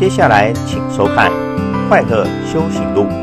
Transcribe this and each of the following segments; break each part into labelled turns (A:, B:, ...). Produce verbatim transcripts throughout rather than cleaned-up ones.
A: 接下来请收看《快乐修行路》。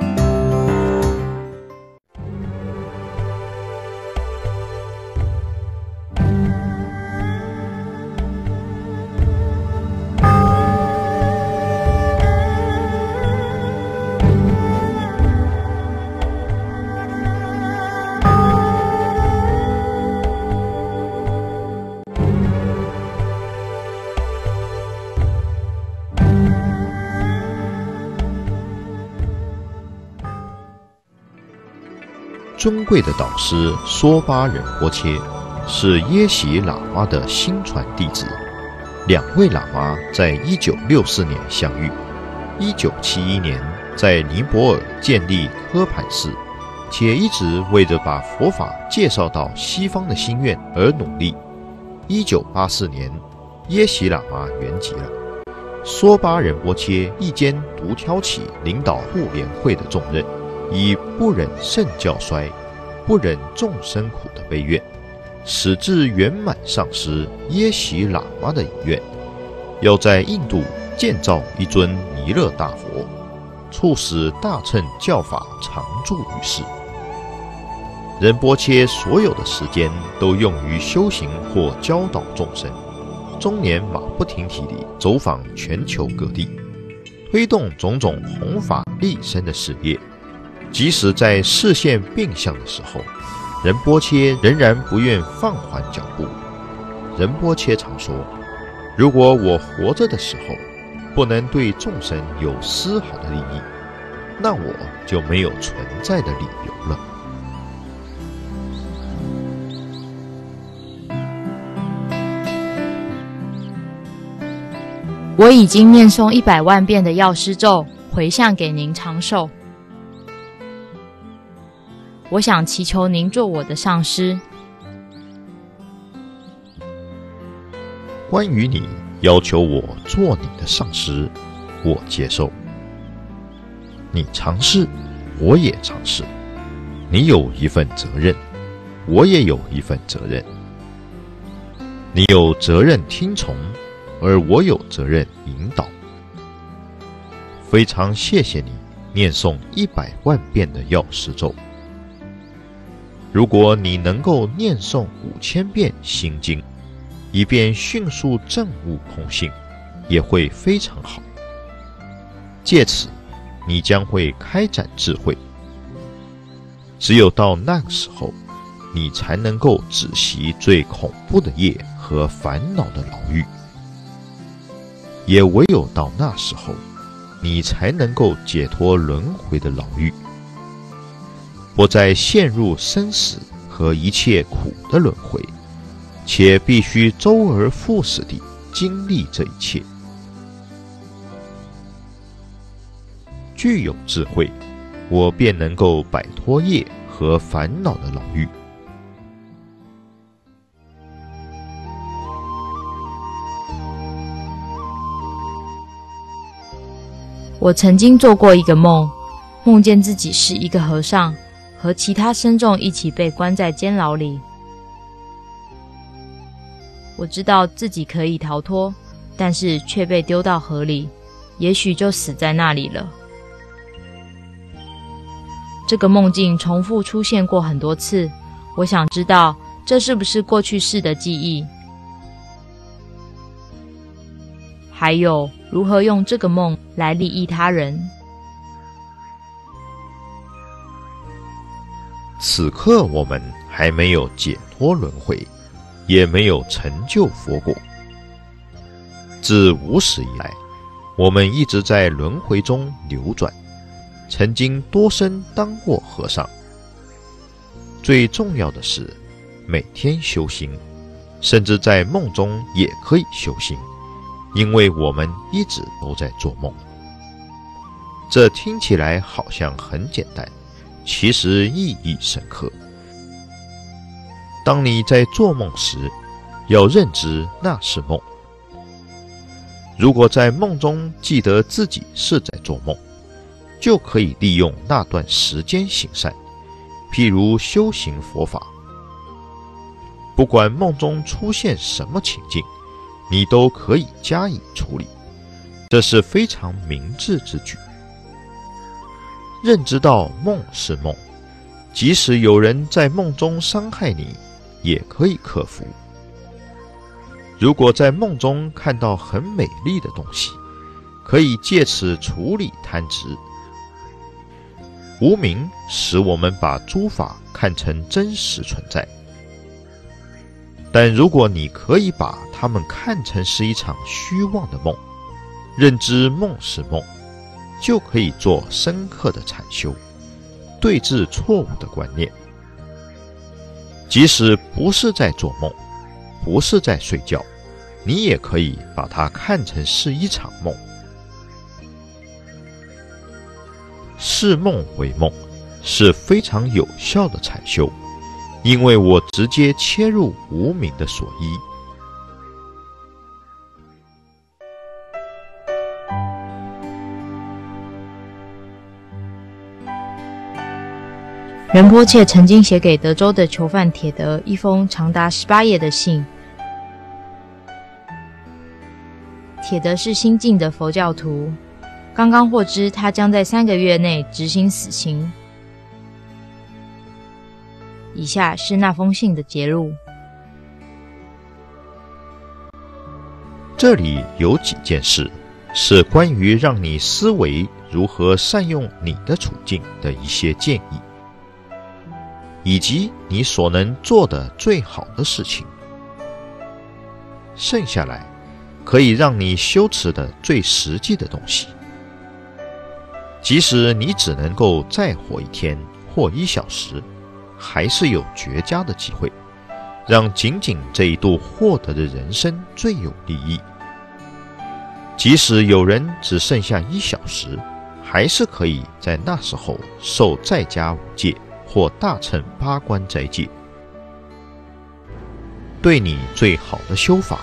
B: 尊贵的导师梭巴仁波切是耶喜喇嘛的新传弟子，两位喇嘛在一九六四年相遇，一九七一年在尼泊尔建立科盘寺，且一直为着把佛法介绍到西方的心愿而努力。一九八四年，耶喜喇嘛圆寂了，梭巴仁波切一肩独挑起领导护联会的重任，以不忍圣教衰，不忍众生苦的悲愿，使至圆满上师耶喜喇嘛的遗愿，要在印度建造一尊弥勒大佛，促使大乘教法常驻于世。仁波切所有的时间都用于修行或教导众生，终年马不停蹄地走访全球各地，推动种种弘法利生的事业。即使在视线变相的时候，仁波切仍然不愿放缓脚步。仁波切常说，如果我活着的时候不能对众生有丝毫的利益，那我就没有存在的理由了。
C: 我已经念诵一百万遍的药师咒，回向给您长寿。我想祈求您做我的上师。
B: 关于你要求我做你的上师，我接受。你尝试，我也尝试。你有一份责任，我也有一份责任。你有责任听从，而我有责任引导。非常谢谢你念诵一百万遍的药师咒。如果你能够念诵五千遍心经，以便迅速证悟空性，也会非常好。借此，你将会开展智慧。只有到那个时候，你才能够止息最恐怖的业和烦恼的牢狱。也唯有到那时候，你才能够解脱轮回的牢狱，不再陷入生死和一切苦的轮回，且必须周而复始地经历这一切。具有智慧，我便能够摆脱业和烦恼的牢狱。
C: 我曾经做过一个梦，梦见自己是一个和尚，和其他僧众一起被关在监牢里。我知道自己可以逃脱，但是却被丢到河里，也许就死在那里了。这个梦境重复出现过很多次，我想知道这是不是过去世的记忆，还有如何用这个梦来利益他人。
B: 此刻我们还没有解脱轮回，也没有成就佛果。自无始以来，我们一直在轮回中流转，曾经多生当过和尚。最重要的是每天修心，甚至在梦中也可以修心，因为我们一直都在做梦。这听起来好像很简单，其实意义深刻。当你在做梦时，要认知那是梦。如果在梦中记得自己是在做梦，就可以利用那段时间行善，譬如修行佛法。不管梦中出现什么情境，你都可以加以处理， 这是非常明智之举。认知到梦是梦，即使有人在梦中伤害你，也可以克服。如果在梦中看到很美丽的东西，可以借此处理贪执。无明使我们把诸法看成真实存在，但如果你可以把它们看成是一场虚妄的梦，认知梦是梦，就可以做深刻的禅修，对治错误的观念。即使不是在做梦，不是在睡觉，你也可以把它看成是一场梦。视梦为梦是非常有效的禅修，因为我直接切入无明的所依。
C: 仁波切曾经写给德州的囚犯铁德一封长达十八页的信。铁德是新晋的佛教徒，刚刚获知他将在三个月内执行死刑。以下是那封信的节录。
B: 这里有几件事是关于让你思维如何善用你的处境的一些建议，以及你所能做的最好的事情。剩下来可以让你修持的最实际的东西。即使你只能够再活一天或一小时，还是有绝佳的机会，让仅仅这一度获得的人生最有利益。即使有人只剩下一小时，还是可以在那时候受在家五戒或大乘八关斋戒。对你最好的修法：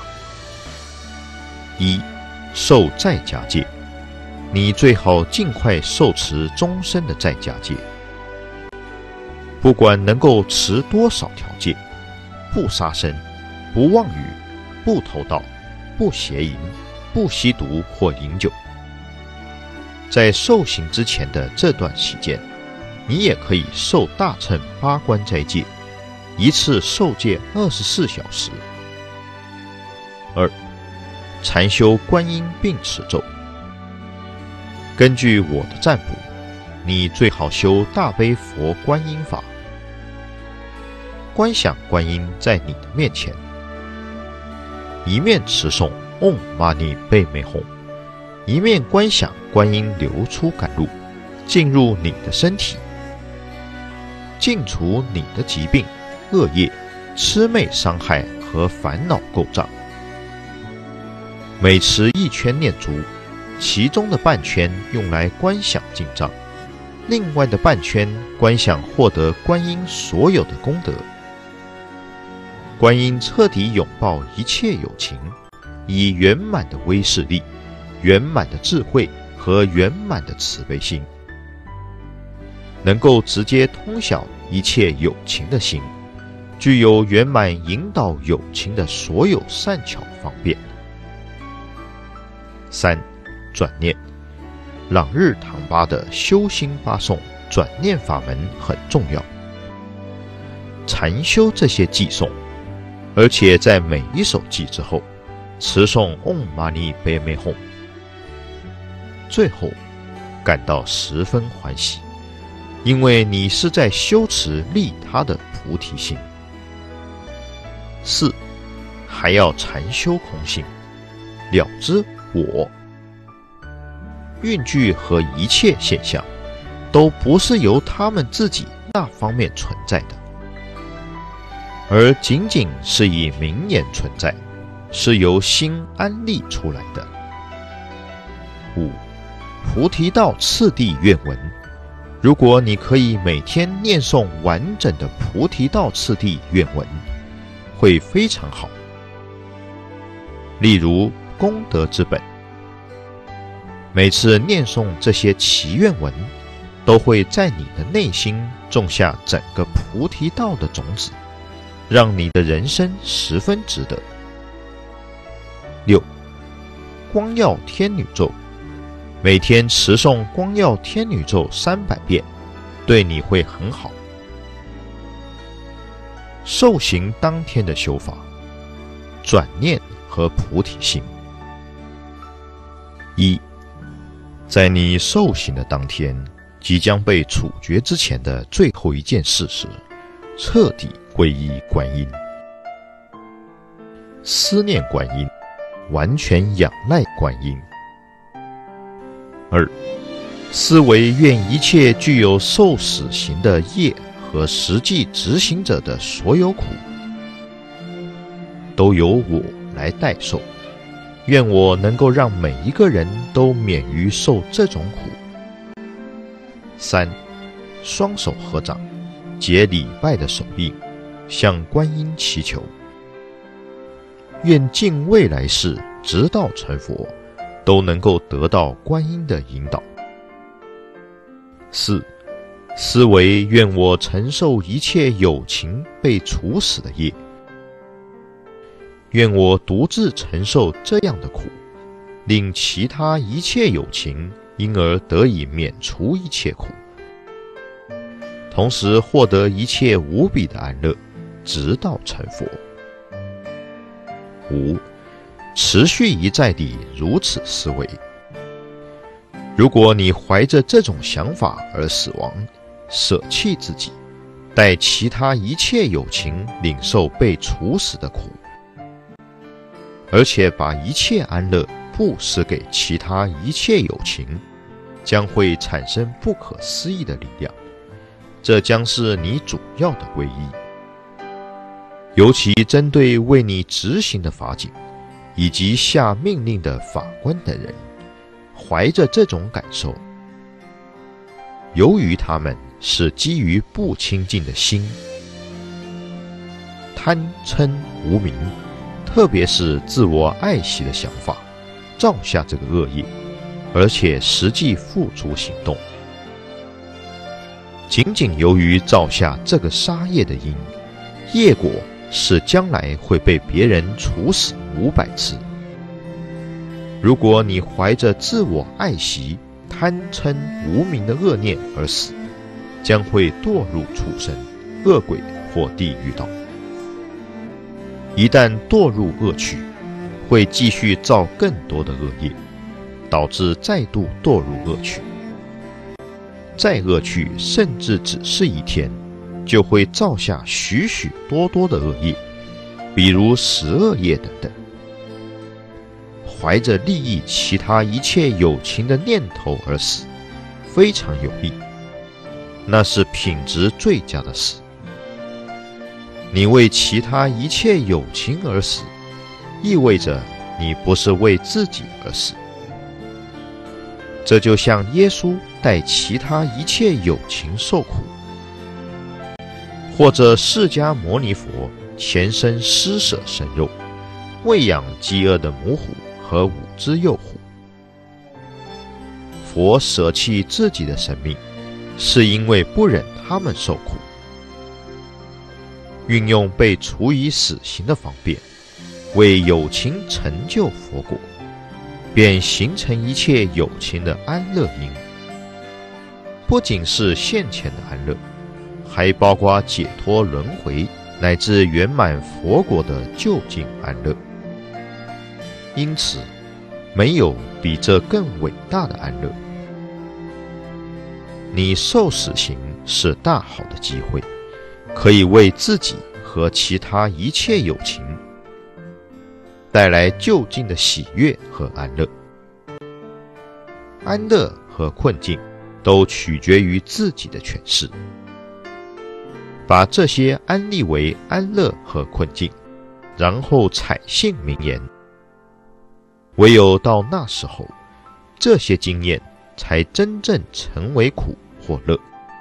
B: 一、受在家戒，你最好尽快受持终身的在家戒。不管能够持多少条戒，不杀生，不妄语，不偷盗，不邪淫，不吸毒或饮酒。在受刑之前的这段期间，你也可以受大乘八关斋戒，一次受戒二十四小时。二、禅修观音并持咒。根据我的占卜，你最好修大悲佛观音法。观想观音在你的面前，一面持诵唵嘛呢呗咪吽，一面观想观音流出甘露，进入你的身体，净除你的疾病、恶业、魑魅伤害和烦恼垢障。每持一圈念珠，其中的半圈用来观想进藏，另外的半圈观想获得观音所有的功德。观音彻底拥抱一切有情，以圆满的威势力、圆满的智慧和圆满的慈悲心，能够直接通晓一切有情的心，具有圆满引导有情的所有善巧方便。三、转念。朗日唐巴的修心八颂转念法门很重要。禅修这些偈颂，而且在每一首偈之后持诵唵嘛呢呗咪吽，最后感到十分欢喜，因为你是在修持利他的菩提心。四、还要禅修空性，了知我。蕴具和一切现象都不是由他们自己那方面存在的，而仅仅是以名言存在，是由心安立出来的。五、菩提道次第愿文。如果你可以每天念诵完整的菩提道次第愿文，会非常好。例如功德之本，每次念诵这些祈愿文，都会在你的内心种下整个菩提道的种子，让你的人生十分值得。六、光耀天女咒每天持诵光耀天女咒三百遍，对你会很好。受刑当天的修法，转念和菩提心。一，在你受刑的当天，即将被处决之前的最后一件事时，彻底皈依观音，思念观音，完全仰赖观音。二，思维愿一切具有受死刑的业和实际执行者的所有苦，都由我来代受。愿我能够让每一个人都免于受这种苦。三，双手合掌，结礼拜的手印，向观音祈求，愿尽未来世直到成佛，都能够得到观音的引导。四，思维愿我承受一切有情被处死的业，愿我独自承受这样的苦，令其他一切有情因而得以免除一切苦，同时获得一切无比的安乐，直到成佛。五，持续一再地如此思维。如果你怀着这种想法而死亡，舍弃自己，待其他一切有情领受被处死的苦，而且把一切安乐布施给其他一切有情，将会产生不可思议的力量。这将是你主要的皈依。尤其针对为你执行的法警，以及下命令的法官等人，怀着这种感受，由于他们是基于不清净的心，贪嗔无明，特别是自我爱惜的想法，造下这个恶业，而且实际付诸行动。仅仅由于造下这个杀业的因，业果是将来会被别人处死五百次。如果你怀着自我爱惜、贪嗔无明的恶念而死，将会堕入畜生、恶鬼或地狱道。一旦堕入恶趣，会继续造更多的恶业，导致再度堕入恶趣。再恶趣甚至只是一天，就会造下许许多多的恶业，比如十恶业等等。怀着利益其他一切有情的念头而死，非常有利，那是品质最佳的死。你为其他一切有情而死，意味着你不是为自己而死。这就像耶稣带其他一切有情受苦，或者释迦牟尼佛前身施舍生肉，喂养饥饿的母虎和五只幼虎。佛舍弃自己的生命，是因为不忍他们受苦。运用被处以死刑的方便，为有情成就佛果，便形成一切有情的安乐因。不仅是现前的安乐，还包括解脱轮回乃至圆满佛果的究竟安乐。因此，没有比这更伟大的安乐。你受死刑是大好的机会，可以为自己和其他一切有情带来究竟的喜悦和安乐。安乐和困境都取决于自己的诠释。把这些安立为安乐和困境，然后采信名言。唯有到那时候，这些经验才真正成为苦或乐。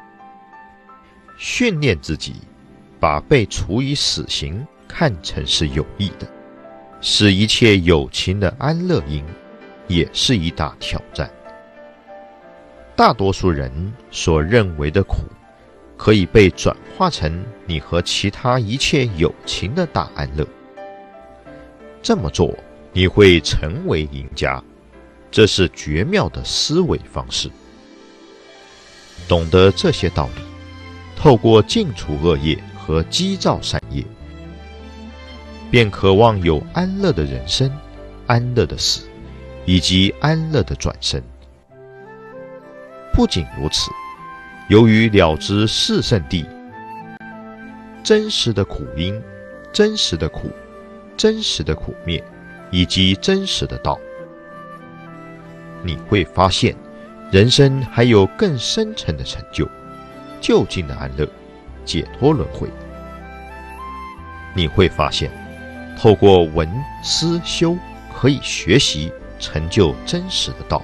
B: 训练自己，把被处以死刑看成是有益的，是一切有情的安乐因，也是一大挑战。大多数人所认为的苦，可以被转化成你和其他一切有情的大安乐。这么做，你会成为赢家， 这是绝妙的思维方式。懂得这些道理，透过净除恶业和积造善业，便渴望有安乐的人生、安乐的死，以及安乐的转生。不仅如此，由于了知四圣谛真实的苦因、真实的苦、真实的苦灭，以及真实的道，你会发现人生还有更深层的成就，究竟的安乐，解脱轮回。你会发现透过闻思修可以学习成就真实的道。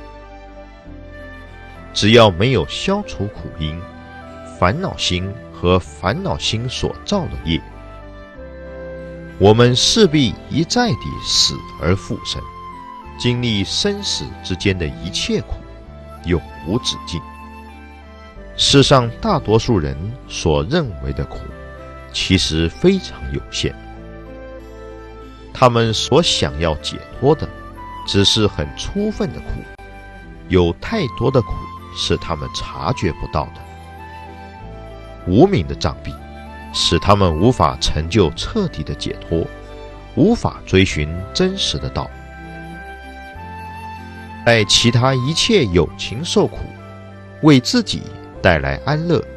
B: 只要没有消除苦因、烦恼心和烦恼心所造的业，我们势必一再地死而复生，经历生死之间的一切苦，永无止境。世上大多数人所认为的苦，其实非常有限。他们所想要解脱的，只是很粗分的苦，有太多的苦是他们察觉不到的。无明的障蔽，使他们无法成就彻底的解脱，无法追寻真实的道。在其他一切有情受苦，为自己带来安乐。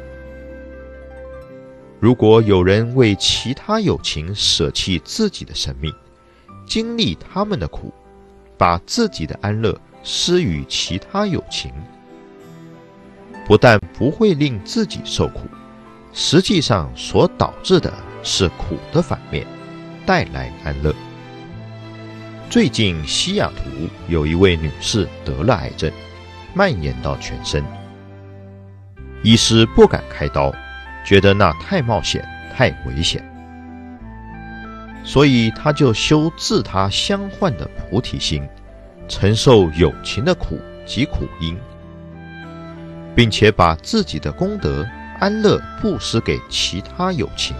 B: 如果有人为其他有情舍弃自己的生命，经历他们的苦，把自己的安乐施予其他有情，不但不会令自己受苦，实际上所导致的是苦的反面，带来安乐。最近西雅图有一位女士得了癌症，蔓延到全身，医师不敢开刀，觉得那太冒险太危险，所以他就修自他相换的菩提心，承受有情的苦及苦因，并且把自己的功德安乐布施给其他有情。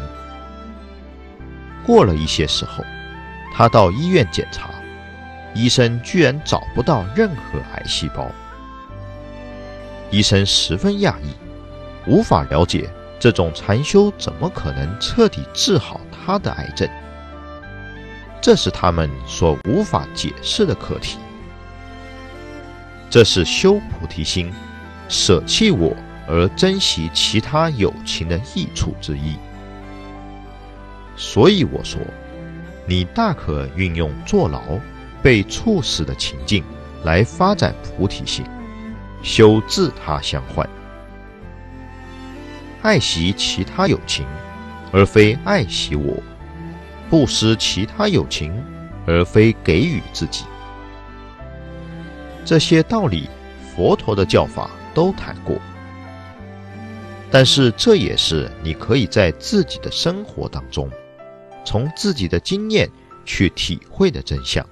B: 过了一些时候，他到医院检查，医生居然找不到任何癌细胞。医生十分讶异，无法了解这种禅修怎么可能彻底治好他的癌症。这是他们所无法解释的课题。这是修菩提心，舍弃我而珍惜其他有情的益处之一。所以我说，你大可运用坐牢、被处死的情境来发展菩提心，修自他相换，爱惜其他有情，而非爱惜我；布施其他有情，而非给予自己。这些道理，佛陀的教法都谈过，但是这也是你可以在自己的生活当中，从自己的经验去体会的真相。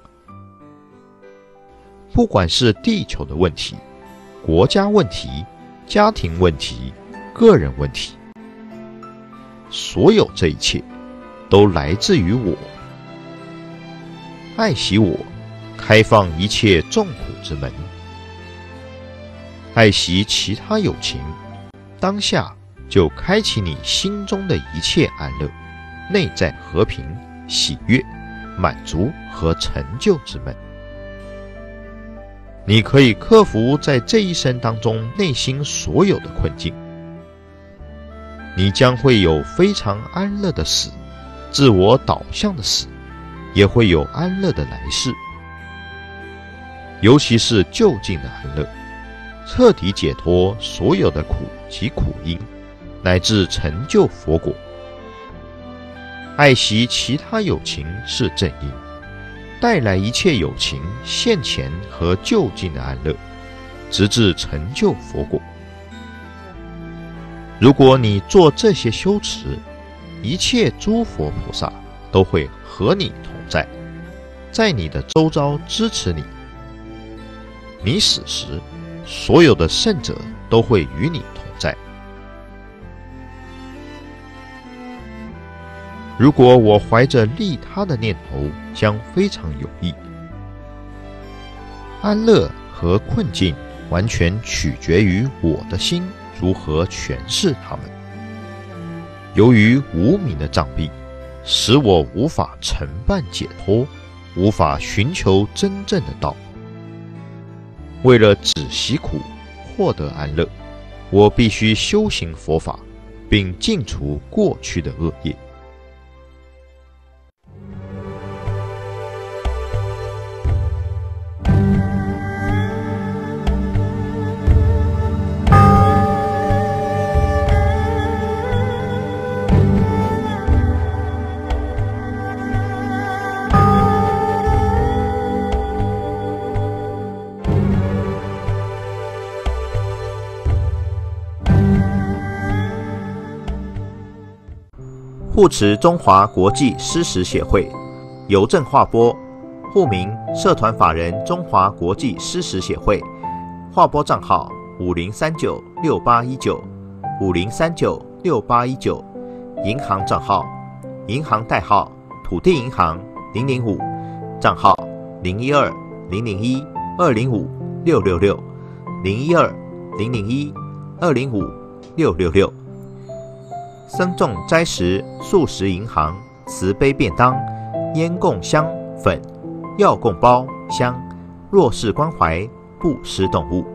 B: 不管是地球的问题、国家问题、家庭问题、个人问题，所有这一切都来自于我。爱惜我，开放一切众苦之门；爱惜其他有情，当下就开启你心中的一切安乐、内在和平、喜悦、满足和成就之门。你可以克服在这一生当中内心所有的困境，你将会有非常安乐的死，自我导向的死，也会有安乐的来世。尤其是究竟的安乐，彻底解脱所有的苦及苦因，乃至成就佛果。爱惜其他有情是正因，带来一切有情现前和究竟的安乐，直至成就佛果。如果你做这些修持，一切诸佛菩萨都会和你同在，在你的周遭支持你。你死时，所有的圣者都会与你同在。如果我怀着利他的念头，将非常有益。安乐和困境完全取决于我的心如何诠释它们。由于无明的障蔽，使我无法承办解脱，无法寻求真正的道。为了止息苦，获得安乐，我必须修行佛法，并净除过去的恶业。
A: 护持中华国际施食协会，邮政划拨，户名社团法人中华国际施食协会，划拨账号五零三九六八一九五零三九六八一九，银行账号银行代号土地银行零零五，账号零一二零零一二零五六六六零一二零零一二零五六六六。僧众斋食素食银行慈悲便当烟供香粉药供包香弱势关怀布施动物。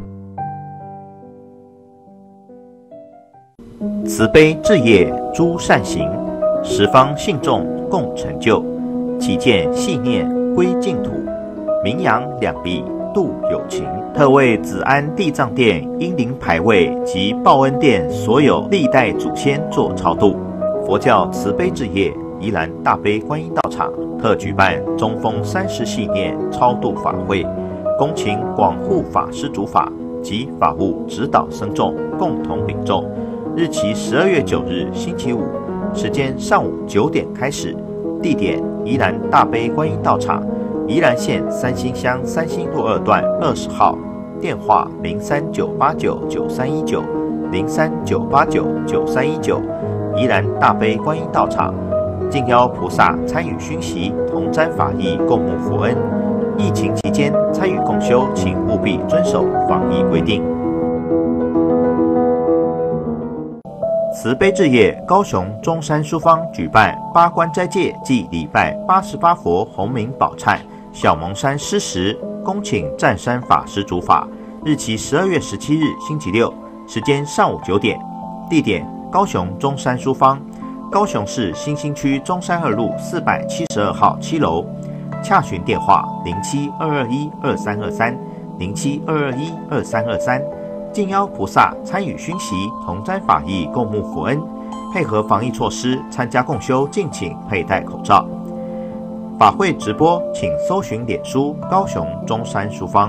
A: 慈悲置业诸善行，十方信众共成就，起见细念归净土，名扬两臂度有情。特为子安地藏殿英灵牌位及报恩殿所有历代祖先做超度。佛教慈悲置业宜兰大悲观音道场特举办中风三十系念超度法会，恭请广护法师主法及法务指导僧众共同领众。日期十二月九日星期五，时间上午九点开始，地点宜兰大悲观音道场，宜兰县三星乡三星路二段二十号，电话零三九八九九三一九零三九八九九三一九。宜兰大悲观音道场，敬邀菩萨参与熏习，同沾法益，共沐佛恩。疫情期间参与共修，请务必遵守防疫规定。慈悲置业高雄中山书坊举办八关斋戒暨礼拜八十八佛洪名宝忏小蒙山施食，恭请湛山法师主法。日期十二月十七日星期六，时间上午九点，地点高雄中山书坊，高雄市新兴区中山二路四百七十二号七楼。洽询电话零七二二一二三二三零七二二一二三二三。敬邀菩萨参与熏习，同沾法益，共沐佛恩。配合防疫措施，参加共修敬请佩戴口罩。法会直播，请搜寻脸书高雄中山书坊。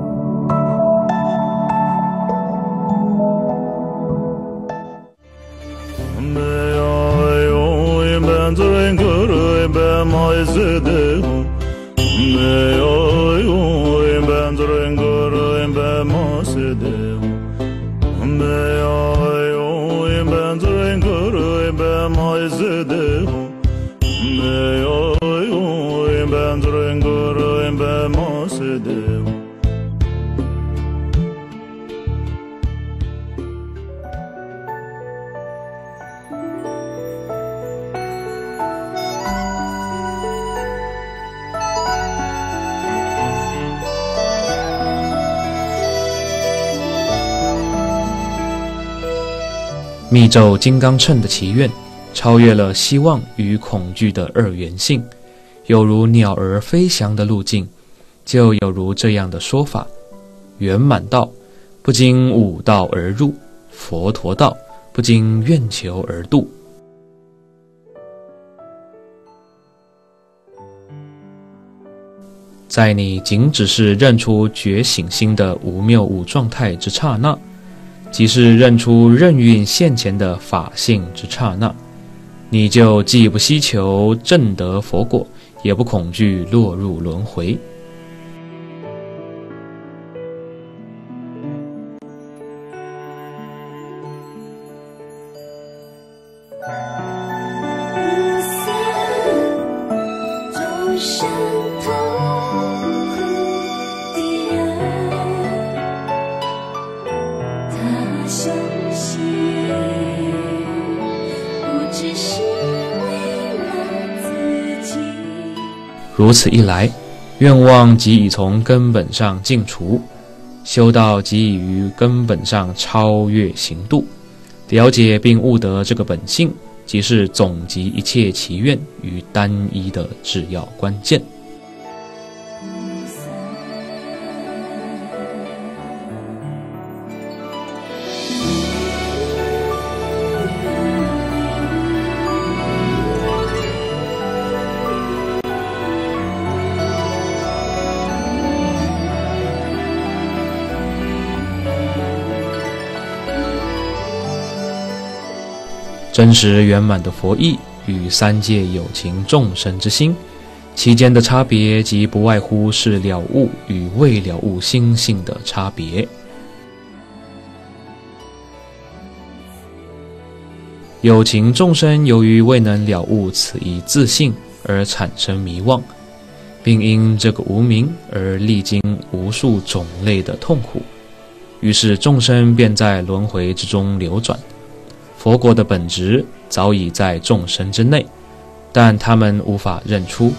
D: 密咒金刚乘的祈愿，超越了希望与恐惧的二元性，有如鸟儿飞翔的路径，就有如这样的说法：圆满道不经五道而入，佛陀道不经愿求而度。在你仅只是认出觉醒心的无谬无状态之刹那，即是认出任运现前的法性之刹那，你就既不希求证得佛果，也不恐惧落入轮回。
E: 众生痛苦的人，
D: 如此一来，愿望即已从根本上尽除，修道即已于根本上超越行度，了解并悟得这个本性，即是总集一切祈愿于单一的至要关键。真实圆满的佛意与三界有情众生之心，其间的差别即不外乎是了悟与未了悟心性的差别。有情众生由于未能了悟此一自性而产生迷惘，并因这个无明而历经无数种类的痛苦，于是众生便在轮回之中流转。佛国的本质早已在众生之内，但他们无法认出。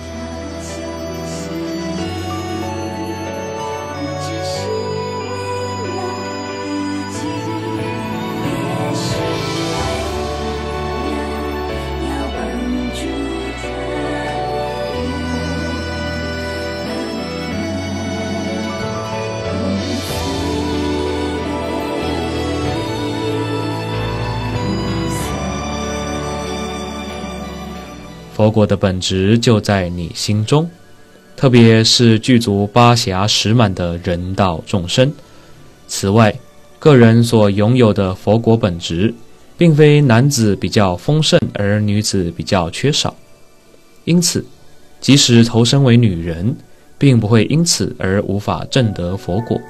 D: 佛果的本质就在你心中，特别是具足八暇十满的人道众生。此外，个人所拥有的佛果本质，并非男子比较丰盛而女子比较缺少，因此，即使投身为女人，并不会因此而无法证得佛果。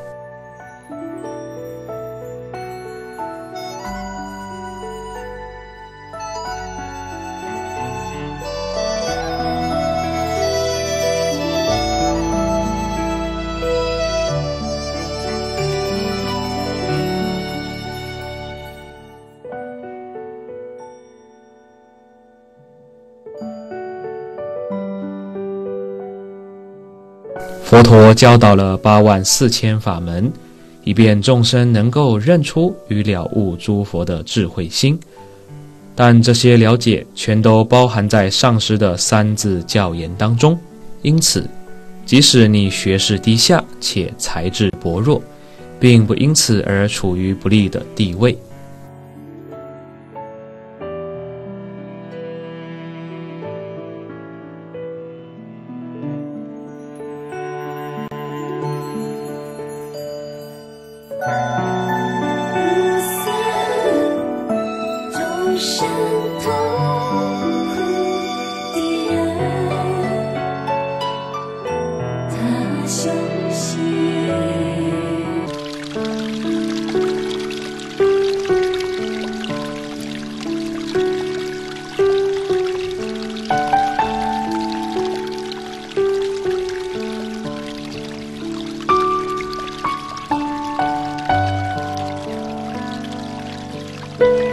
D: 佛陀教导了八万四千法门，以便众生能够认出与了悟诸佛的智慧心。但这些了解全都包含在上师的三字教言当中，因此，即使你学识低下且才智薄弱，并不因此而处于不利的地位。
E: you